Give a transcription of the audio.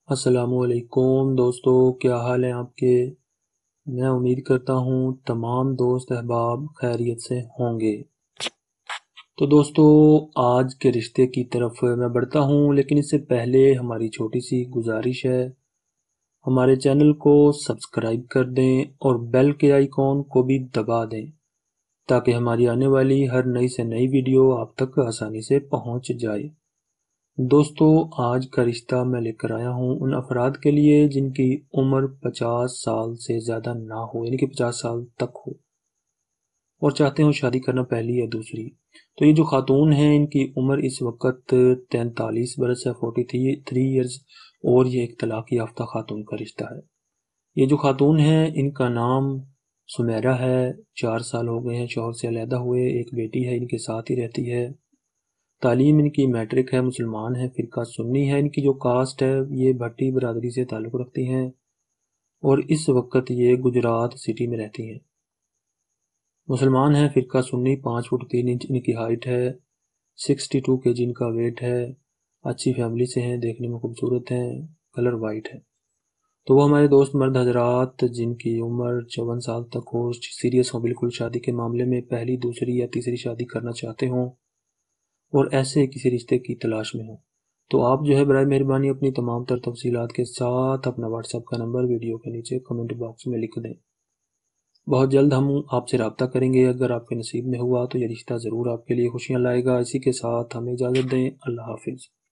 السلام علیکم دوستو، کیا حال ہیں آپ کے؟ میں امید کرتا ہوں تمام دوست احباب خیریت سے ہوں گے۔ تو دوستو، آج کے رشتے کی طرف میں بڑھتا ہوں، لیکن اس سے پہلے ہماری چھوٹی سی گزارش ہے، ہمارے چینل کو سبسکرائب کر دیں اور بیل کے آئیکن کو بھی دبا دیں تاکہ ہماری آنے والی ہر نئی سے نئی ویڈیو آپ تک آسانی سے پہنچ جائے۔ دوستو، آج کا رشتہ میں لے کر آیا ہوں ان افراد کے لیے جن کی عمر 50 سال سے زیادہ نہ ہو، یعنی کہ 50 سال تک ہو، اور چاہتے ہوں شادی کرنا پہلی یا دوسری۔ تو یہ جو خاتون ہیں، ان کی عمر اس وقت 43 برس ہے، 43 ایئرز، اور یہ ایک طلاق یافتہ خاتون کا رشتہ ہے۔ یہ جو خاتون ہیں، ان کا نام سمیرہ ہے، 4 سال ہو گئے ہیں شوہر سے علیحدہ ہوئے، ایک بیٹی ہے ان کے ساتھ ہی رہتی ہے۔ تعلیم ان کی میٹرک ہے، مسلمان ہیں، فرقہ سنی ہے، ان کی جو کاسٹ ہے یہ بھٹی برادری سے تعلق رکھتی ہیں، اور اس وقت یہ گجرات سٹی میں رہتی ہیں۔ مسلمان ہیں، فرقہ سنی، 5 فٹ 3 انچ ان کی ہائٹ ہے، 62 kg ان کا ویٹ ہے، اچھی فیملی سے ہیں، دیکھنے میں خوبصورت ہیں، کلر وائٹ ہے۔ تو وہ ہمارے دوست مرد حضرات جن کی عمر 54 سال تک ہو، سیریس ہوں بالکل شادی کے معاملے میں، پہلی دوسری یا تیسری شادی کرنا چاہتے ہوں اور ایسے کسی رشتے کی تلاش میں ہوں، تو آپ جو ہے برائے مہربانی اپنی تمام تر تفصیلات کے ساتھ اپنا واٹس ایپ کا نمبر ویڈیو کے نیچے کمنٹ باکس میں لکھ دیں۔ بہت جلد ہم آپ سے رابطہ کریں گے، اگر آپ کے نصیب میں ہوا تو یہ رشتہ ضرور آپ کے لیے خوشیاں لائے گا۔ اسی کے ساتھ ہمیں اجازت دیں، اللہ حافظ۔